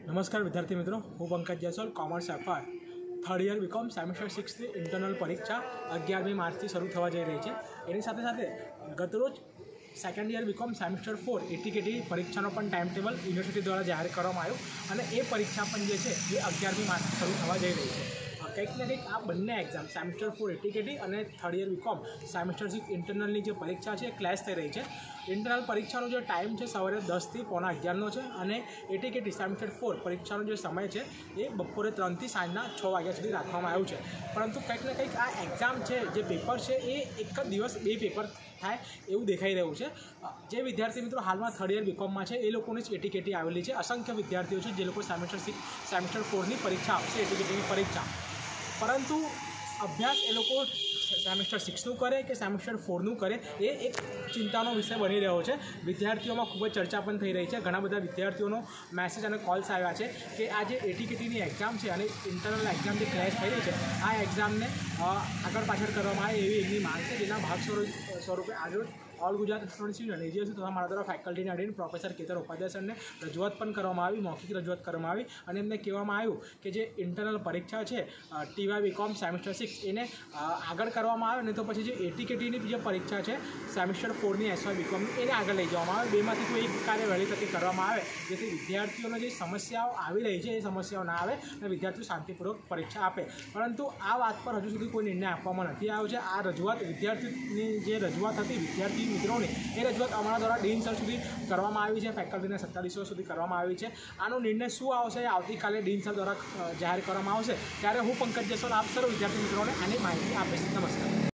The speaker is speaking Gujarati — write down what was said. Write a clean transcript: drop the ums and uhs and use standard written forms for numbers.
નમસ્કાર વિદ્યાર્થી મિત્રો, હું Pankaj Jaiswal, commerce FR third year BCom semester 6ની ઇન્ટરનલ પરીક્ષા 11મી માર્ચથી શરૂ થવા જઈ રહી છે। એની સાથે સાથે ગતરોજ second year BCom semester 4 ATKT પરીક્ષાનો પણ ટાઈમ ટેબલ યુનિવર્સિટી દ્વારા જાહેર કરવામાં આવ્યું અને એ પરીક્ષા પણ જે છે એ 11મી માર્ચથી શરૂ થવા જઈ રહી છે। કંઈક ને કંઈક આ બંને એક્ઝામ સેમેસ્ટર 4 એટીકેટી અને થર્ડ યર બીકોમ સેમેસ્ટર 6 ઇન્ટરનલની જે પરીક્ષા છે એ ક્લેશ થઈ રહી છે। ઇન્ટરનલ પરીક્ષાનો જે ટાઈમ છે સવારે 10થી પોણા 11નો છે અને એટીકેટી સેમેસ્ટર 4 પરીક્ષાનો જે સમય છે એ બપોરે 3થી સાંજના 6 વાગ્યા સુધી રાખવામાં આવ્યું છે। પરંતુ કંઈક ને કંઈક આ એક્ઝામ છે, જે પેપર છે એ એક જ દિવસ બે પેપર થાય એવું દેખાઈ રહ્યું છે। જે વિદ્યાર્થી મિત્રો હાલમાં થર્ડ યર બીકોમમાં છે એ લોકોની જ એટીકેટી આવેલી છે। અસંખ્ય વિદ્યાર્થીઓ છે જે લોકો સેમેસ્ટર 6 સેમેસ્ટર 4ની પરીક્ષા આપશે, એટીકેટીની પરીક્ષા, પરંતુ અભ્યાસ એ લોકો સેમેસ્ટર 6નું કરે કે સેમેસ્ટર 4નું કરે એ એક ચિંતાનો વિષય બની રહ્યો છે। વિદ્યાર્થીઓમાં ખૂબ જ ચર્ચા પણ થઈ રહી છે। ઘણા બધા વિદ્યાર્થીઓનો મેસેજ અને કોલ્સ આવ્યા છે કે આ જે એટીકેટીની એક્ઝામ છે અને ઇન્ટરનલ એક્ઝામ જે ક્લેશ થઈ રહી છે, આ એક્ઝામને આગળ પાછળ કરવામાં આવે એવી એમની માંગ છે, જેના ભાગ સ્વરૂપે આજે all Gujarat students union AGSU તથા મારા દ્વારા ફેકલ્ટીના ડીન પ્રોફેસર કેતન ઉપાધ્યાય સરને રજૂઆત પણ કરવામાં આવી, મૌખિક રજૂઆત કરવામાં આવી અને એમને કહેવામાં આવ્યું કે જે ઇન્ટરનલ પરીક્ષા છે ટીવાય બીકોમ સેમેસ્ટર 6 એને આગળ કરવામાં આવે, નહીં તો પછી જે એટીકેટીની જે પરીક્ષા છે સેમેસ્ટર 4ની એસવાય બીકોમની એને આગળ લઈ જવામાં આવે। બેમાંથી કોઈ એક કાર્ય વહેલી તકે કરવામાં આવે, જેથી વિદ્યાર્થીઓને જે સમસ્યાઓ આવી રહી છે એ સમસ્યાઓ ના આવે અને વિદ્યાર્થીઓ શાંતિપૂર્વક પરીક્ષા આપે। પરંતુ આ વાત પર હજુ સુધી કોઈ નિર્ણય આપવામાં નથી આવ્યો છે। આ રજૂઆત વિદ્યાર્થીની જે રજૂઆત હતી વિદ્યાર્થી મિત્રોની, એ રજૂઆત અમારા દ્વારા ડીન સર સુધી કરવામાં આવી છે, ફેકલ્ટીના સત્તાધીશો સુધી કરવામાં આવી છે। આનો નિર્ણય શું આવશે એ આવતીકાલે ડીન સર દ્વારા જાહેર કરવામાં આવશે, ત્યારે હું પંકજ જયસ્વાલ આપ સર્વ વિદ્યાર્થી મિત્રોને આની માહિતી આપીશ। નમસ્કાર।